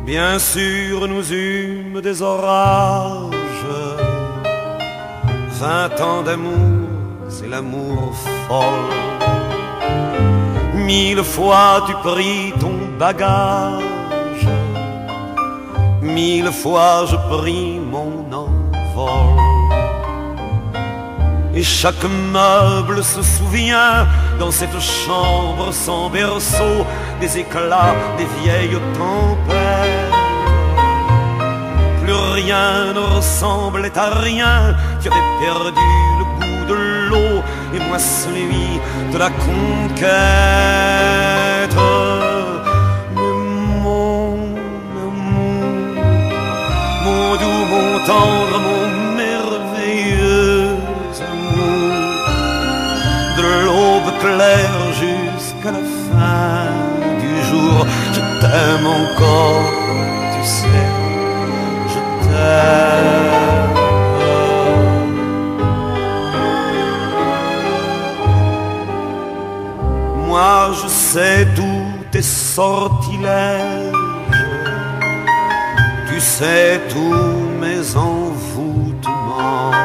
Bien sûr nous eûmes des orages, 20 ans d'amour, c'est l'amour folle. 1000 fois tu pris ton bagage, 1000 fois je pris mon envol. Et chaque meuble se souvient dans cette chambre sans berceau des éclats des vieilles tempêtes. Plus rien ne ressemblait à rien, tu avais perdu le goût de l'eau et moi celui de la conquête. Mais mon amour, mon doux, mon tendre, mon merveilleux amour, de l'aube claire jusqu'à la fin du jour, je t'aime encore, tu sais, je t'aime. Moi je sais tous tes sortilèges, tu sais tous mes envoûtements.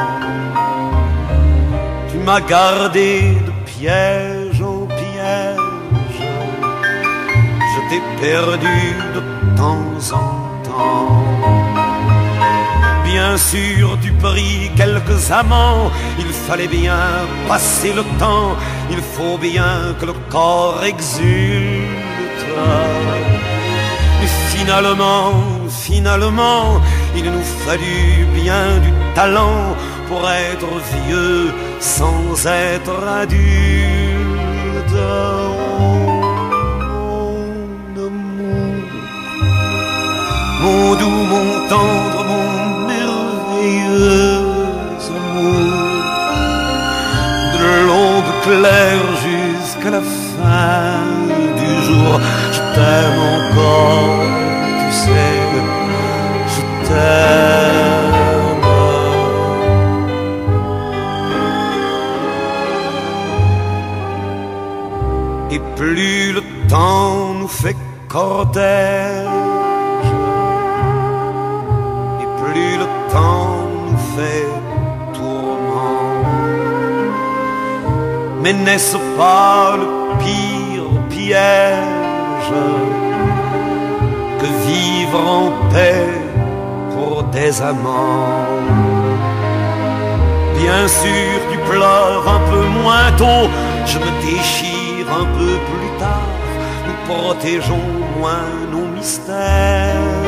Tu m'as gardé de piège en piège, je t'ai perdu de temps en temps. Bien sûr tu pris quelques amants, il fallait bien passer le temps, il faut bien que le corps exulte. Mais finalement, il nous fallut bien du talent pour être vieux sans être adulte. Mon amour, mon doux, mon tendre, mon merveilleux amour, de l'aube claire jusqu'à la fin du jour, je t'aime encore, tu sais, je t'aime. Et plus le temps nous fait cortège, et plus le temps nous fait tourment. Mais n'est-ce pas le pire piège que vivre en paix pour des amants? Bien sûr tu pleures un peu moins tôt, je me déchire un peu plus tard, nous protégeons moins nos mystères.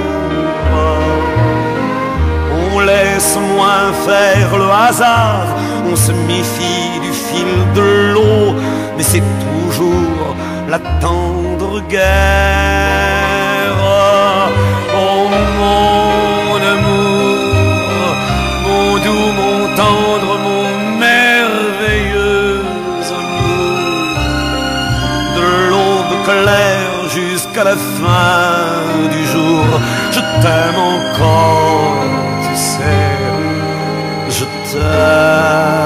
On laisse moins faire le hasard, on se méfie du fil de l'eau, mais c'est toujours la tendre guerre. Oh mon amour, mon doux, mon tendre, mon merveilleux amour, de l'aube claire jusqu'à la fin du jour, je t'aime encore, tu sais, je t'aime.